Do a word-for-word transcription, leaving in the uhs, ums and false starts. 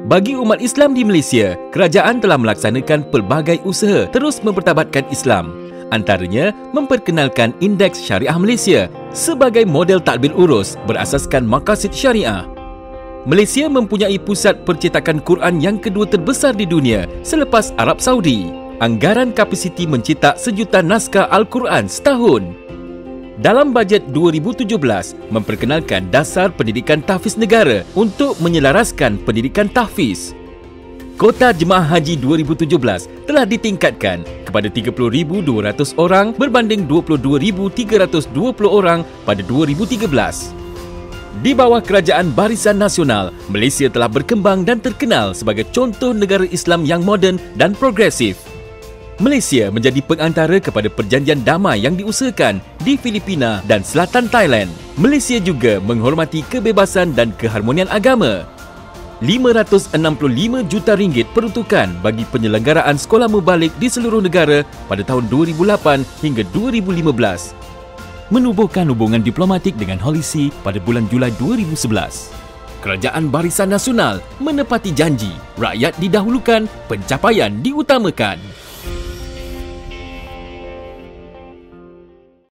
Bagi umat Islam di Malaysia, kerajaan telah melaksanakan pelbagai usaha terus mempertabatkan Islam. Antaranya, memperkenalkan Indeks Syariah Malaysia sebagai model tadbir urus berasaskan maqasid syariah. Malaysia mempunyai pusat percetakan Quran yang kedua terbesar di dunia selepas Arab Saudi. Anggaran kapasiti mencetak sejuta naskah Al-Quran setahun. Dalam bajet dua ribu tujuh belas, memperkenalkan dasar pendidikan tahfiz negara untuk menyelaraskan pendidikan tahfiz. Kota Jemaah Haji dua ribu tujuh belas telah ditingkatkan kepada tiga puluh ribu dua ratus orang berbanding dua puluh dua ribu tiga ratus dua puluh orang pada dua ribu tiga belas. Di bawah Kerajaan Barisan Nasional, Malaysia telah berkembang dan terkenal sebagai contoh negara Islam yang moden dan progresif. Malaysia menjadi pengantara kepada perjanjian damai yang diusahakan di Filipina dan selatan Thailand. Malaysia juga menghormati kebebasan dan keharmonian agama. lima ratus enam puluh lima juta ringgit peruntukan bagi penyelenggaraan sekolah mubalik di seluruh negara pada tahun dua ribu lapan hingga dua ribu lima belas. Menubuhkan hubungan diplomatik dengan Holy pada bulan Julai dua ribu sebelas. Kerajaan Barisan Nasional menepati janji, rakyat didahulukan, pencapaian diutamakan.